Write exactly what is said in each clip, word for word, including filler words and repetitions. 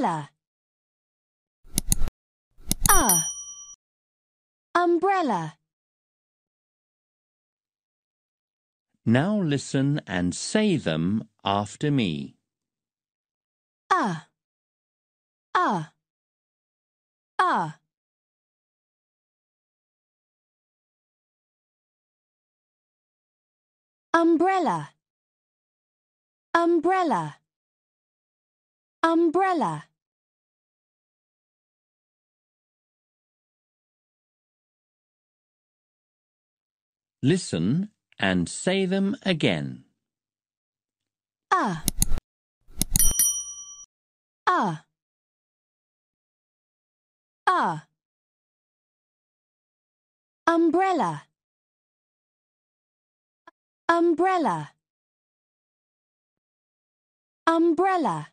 umbrella. A. Umbrella. Now listen and say them after me. A. A. A. Umbrella. Umbrella. Umbrella. Listen and say them again. A. A. A. Umbrella. Umbrella. Umbrella.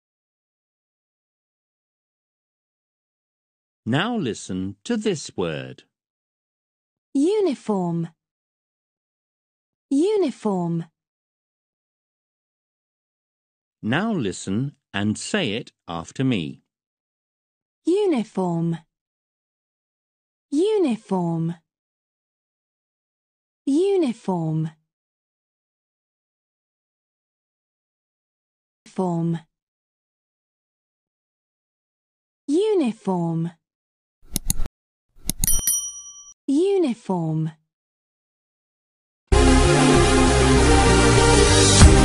Now listen to this word. Uniform. Uniform. Now listen and say it after me. Uniform. Uniform. Uniform. Form. Uniform. Uniform.